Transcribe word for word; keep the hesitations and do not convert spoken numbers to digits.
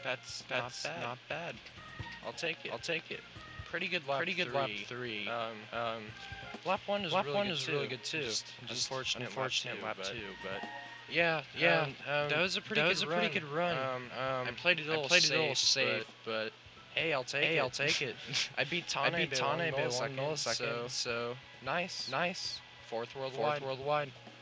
That's That's not bad. not bad. I'll take it. I'll take it. Pretty good lap Pretty good three. lap three. Um, Um, lap one is lap really one good is too. really good too. Just, Just unfortunate, unfortunate lap lap two, two, but, but yeah, yeah, um, um, that was a pretty that good was a run. pretty good run. Um, um, I played it a little I played safe, it a little safe, but, but hey, I'll take hey, it. I'll take it. I beat Tane I beat by one Tane by one millisecond, millisecond, so so nice, nice. fourth worldwide. Fourth worldwide.